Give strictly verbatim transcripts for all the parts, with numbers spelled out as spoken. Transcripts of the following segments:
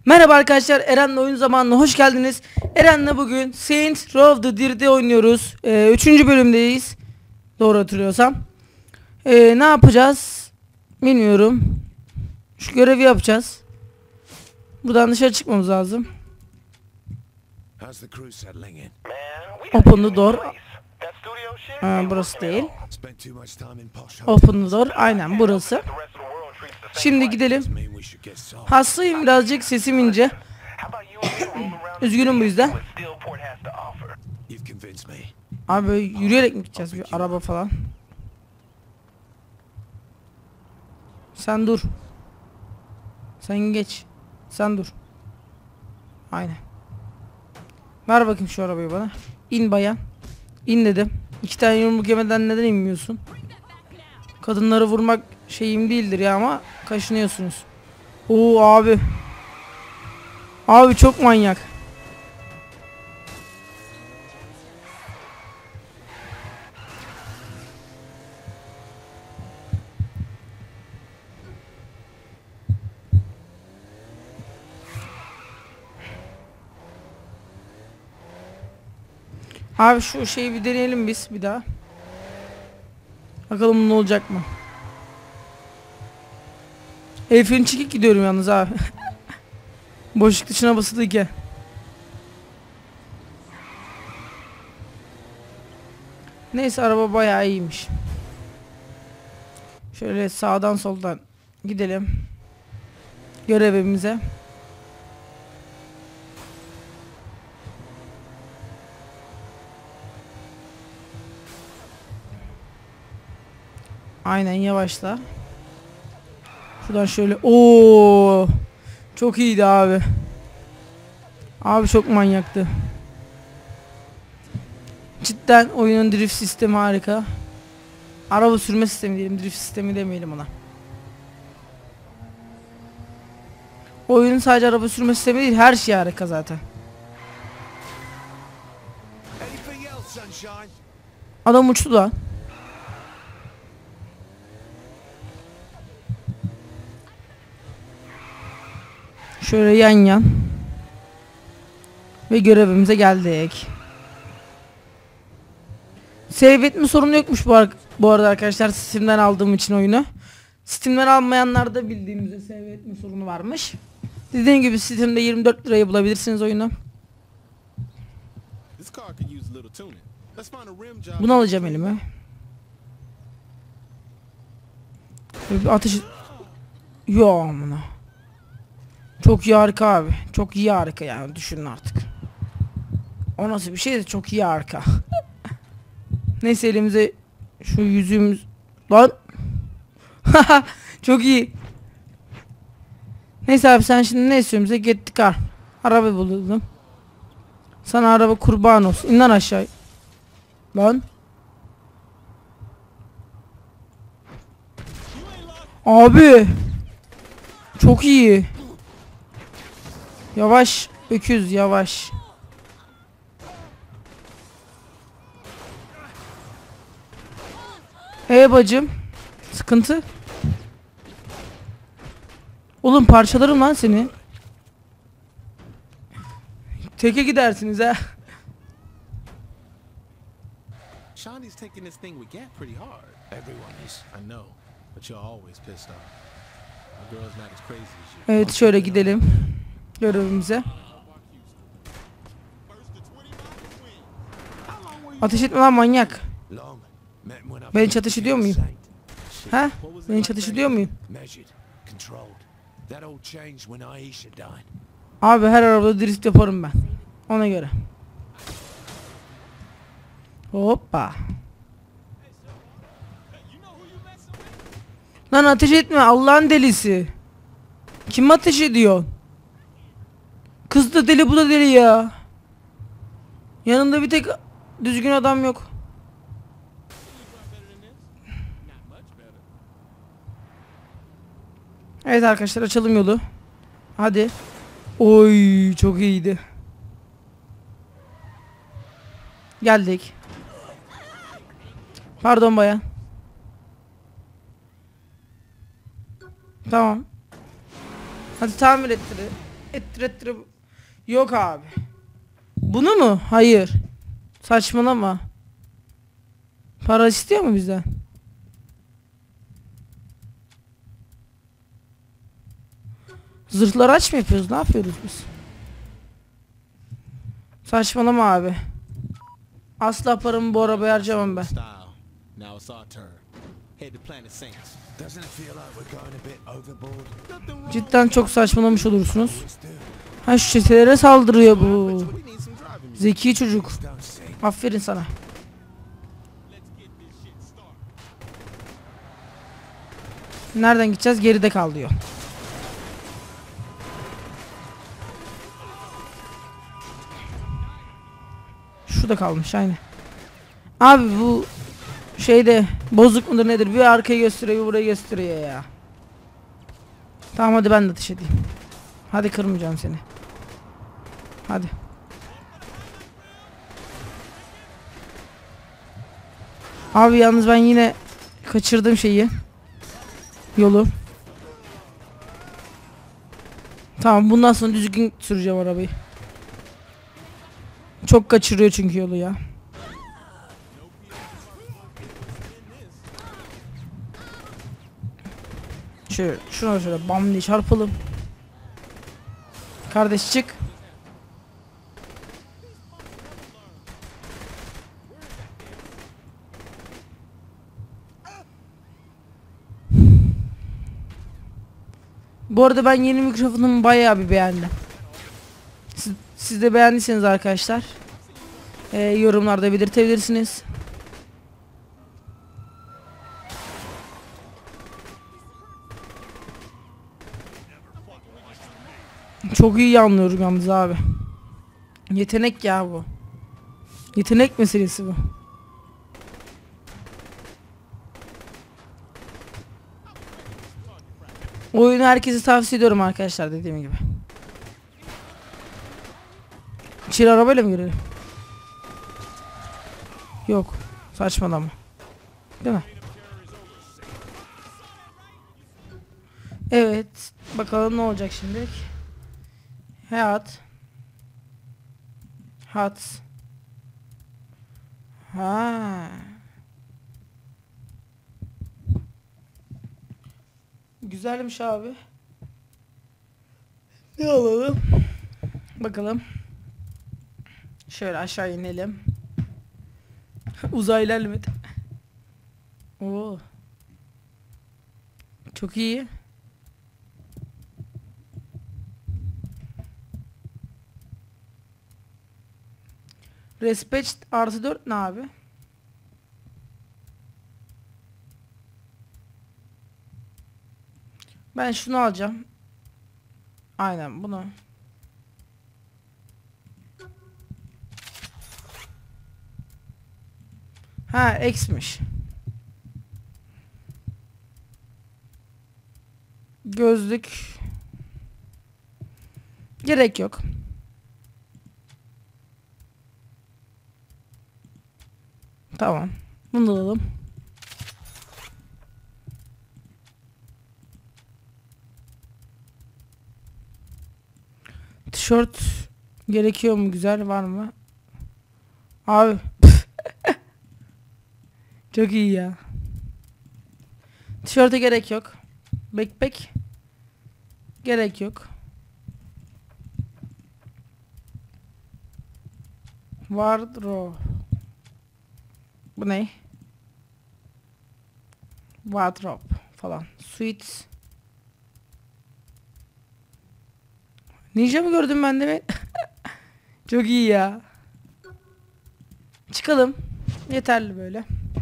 Merhaba arkadaşlar, Eren'le oyun zamanına hoş geldiniz. Eren'le bugün Saints Row the Dirt'te oynuyoruz. Ee, üçüncü bölümdeyiz. Doğru hatırlıyorsam. Ee, ne yapacağız? Bilmiyorum. Şu görevi yapacağız. Buradan dışarı çıkmamız lazım. Open the door. Aa, burası değil. Open the door. Aynen burası. Şimdi gidelim. Hastayım birazcık, sesim ince. Üzgünüm bu yüzden. Abi yürüyerek mi gideceğiz, bir araba falan? Sen dur. Sen geç. Sen dur. Aynen. Ver bakayım şu arabayı bana. İn bayan. İn dedim. İki tane yumruk yemeden neden inmiyorsun? Kadınları vurmak şeyim değildir ya, ama kaşınıyorsunuz. Oo abi. Abi çok manyak. Abi şu şeyi bir deneyelim biz bir daha. Bakalım ne olacak mı? Elfin çekik gidiyorum yalnız abi. Boşluk dışına basılıyken. Neyse, araba bayağı iyiymiş. Şöyle sağdan soldan gidelim görevimize. Aynen, yavaşla. Şuradan şöyle. Oo! Çok iyiydi abi. Abi çok manyaktı. Cidden oyunun drift sistemi harika. Araba sürme sistemi diyelim, drift sistemi demeyelim ona. Oyunun sadece araba sürme sistemi değil, her şey harika zaten. Adam uçtu lan. Şöyle yan yan. Ve görevimize geldik. Save etme sorunu yokmuş bu, ar bu arada arkadaşlar, Steam'den aldığım için oyunu. Steam'den almayanlarda bildiğimizde save etme sorunu varmış. Dediğim gibi Steam'de yirmi dört liraya bulabilirsiniz oyunu. Bunu alacağım elime. Bir ateş... Yo amına. Çok iyi, harika abi. Çok iyi, harika yani, düşünün artık. O nasıl bir şey de çok iyi, harika. Neyse, elimize şu yüzüğümüz... Lan! Çok iyi. Neyse abi, sen şimdi ne istiyorsun bize? Get the car. Araba buldum. Sana araba kurban olsun. İn lan aşağı. Lan. Abi. Çok iyi. Yavaş. Öküz yavaş. Hey bacım. Sıkıntı. Oğlum parçalarım lan seni. Teke gidersiniz ha. Shawnee's taking this thing we get pretty hard. Everyone is. I know, but you're always pissed off. My girl's not as crazy as you. Evet, şöyle gidelim görevimize. Ateş etme lan manyak. Ben hiç ateş ediyor muyum? Ha? Ben hiç ateş ediyor muyum? Abi her arabada drift yaparım ben. Ona göre. Hoppa. Lan ateş etme Allah'ın delisi. Kim ateş ediyor? Kız da deli, bu da deli ya. Yanında bir tek düzgün adam yok. Evet arkadaşlar, açalım yolu. Hadi. Oy çok iyiydi. Geldik. Pardon bayan. Tamam. Hadi tamir ettir. Ettire ettire. Yok abi. Bunu mu? Hayır. Saçmalama. Para istiyor mu bizden? Zırhları aç mı yapıyoruz? Ne yapıyoruz biz? Saçmalama abi. Asla paramı bu arabaya harcamam ben. Style. Now it's our turn. Head to Planet Saints. Doesn't it feel like we're going a bit overboard? Nothing wrong. Cidden çok saçmalamış olursunuz. Always do. Ha şu çetelere saldırıyor bu. We need some driving music. Zeki çocuk. Don't sing. Aferin sana. Nereden gideceğiz? Geride kal diyor. Şu da kalmış aynı. Abi bu şeyde bozuk mudur nedir? Bir arkayı gösteriyor, bir burayı gösteriyor ya. Tamam hadi ben de ateş edeyim. Hadi kırmayacağım seni. Hadi. Abi yalnız ben yine kaçırdım şeyi. Yolu. Tamam bundan sonra düzgün süreceğim arabayı. Çok kaçırıyor çünkü yolu ya. Şöyle şuna şöyle bam diye çarpalım. Kardeş çık. Bu arada ben yeni mikrofonumu bayağı bir beğendim. Siz, siz de beğendiyseniz arkadaşlar e, yorumlarda belirtebilirsiniz. Çok iyi anlıyorum yalnız abi. Yetenek ya bu. Yetenek meselesi bu. Oyunu herkese tavsiye ediyorum arkadaşlar dediğim gibi. İçeri arabayla mı girelim? Yok. Saçmalama. Değil mi? Evet. Bakalım ne olacak şimdi. Hayat. Hat. Ha. Güzelmiş abi. Ne alalım? Bakalım. Şöyle aşağı inelim. Uzay ilerlemedi. Oo. Çok iyi. Respect artı dört ne abi? Ben şunu alacağım. Aynen bunu. Ha X'miş. Gözlük. Gerek yok. Tamam. Bunu da alalım. Tişört gerekiyor mu? Güzel var mı? Abi. Çok iyi ya. Tişörte gerek yok. Backpack. Gerek yok. Wardrobe. Bu ne? Wardrobe falan. Suits. Ninja mı gördüm ben de mi? Çok iyi ya. Çıkalım. Yeterli böyle.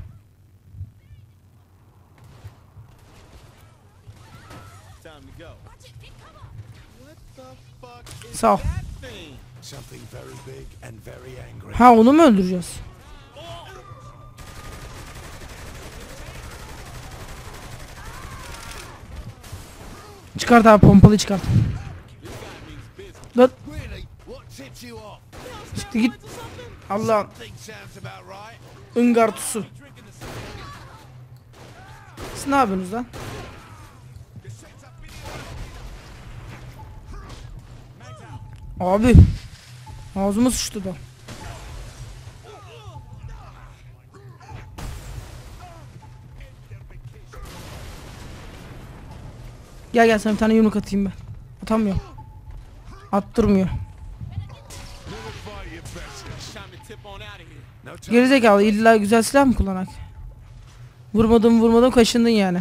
Time to go. What the fuck is Sağ ol. that thing? Something very big and very angry. Ha onu mu öldüreceğiz? Çıkart abi pompalı çıkart. Lan Really? What tipped you off? çıktı git. Allah'ın Think sounds about right. ıngartusu. Siz ne yapıyorsunuz lan? Abi. Ağzıma sıçtı da. Gel gel sana bir tane yumruk atayım ben. Atamıyorum. Attırmıyor. No time. Gerizekalı illa güzel silah mı kullanak? Vurmadım vurmadım kaşındın yani.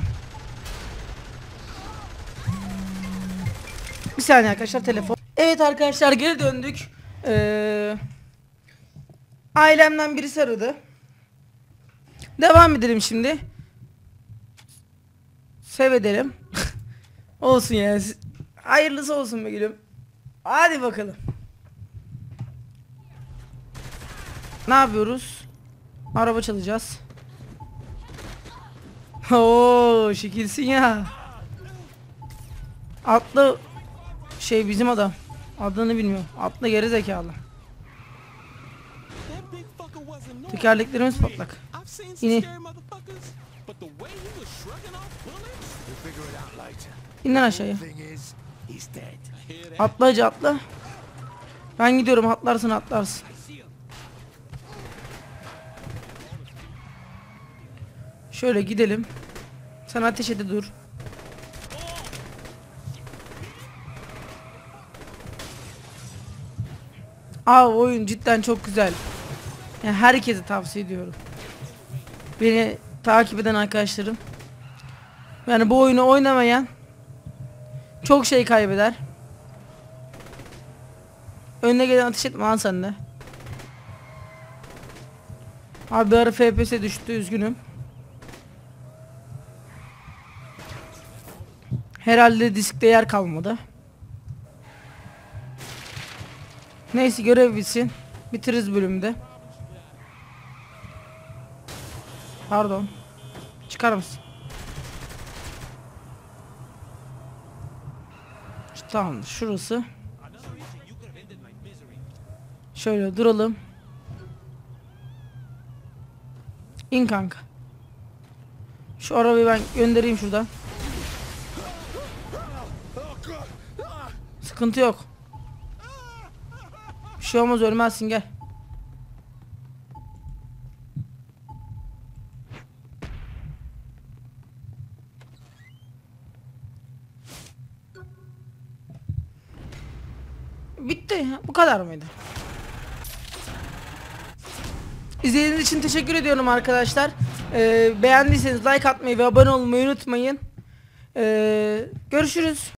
Bir saniye arkadaşlar telefon. Evet arkadaşlar geri döndük. Ee, ailemden birisi aradı. Devam edelim şimdi. Sev edelim. Olsun ya. Hayırlısı olsun be gülüm. Hadi bakalım. Ne yapıyoruz? Araba çalacağız. Oo, şekilsin ya. Atlı şey bizim adam. Adını bilmiyorum. Atlı geri zekalı. Tekerleklerimiz patlak. İni. We'll figure it out later. İn lan aşağıya. Thing is, he's dead. Atla hacı atla. Ben gidiyorum, atlarsın atlarsın. Şöyle gidelim. Sen ateş ede dur. Aa, oyun cidden çok güzel. Yani herkese tavsiye ediyorum. Beni takip eden arkadaşlarım. Yani bu oyunu oynamayan çok şey kaybeder. Önüne gelen ateş etme lan sen de. Abi bir ara F P S düştü, üzgünüm. Herhalde diskte yer kalmadı. Neyse görev bitsin. Bitiririz bölümde. Pardon. Çıkar mısın? Tamam, şurası. Şöyle duralım. İn kanka. Şu arabayı ben göndereyim şuradan. Sıkıntı yok. Bir şey olmaz, ölmezsin, gel. Bitti. Bu kadar mıydı? İzlediğiniz için teşekkür ediyorum arkadaşlar. Ee, beğendiyseniz like atmayı ve abone olmayı unutmayın. Ee, görüşürüz.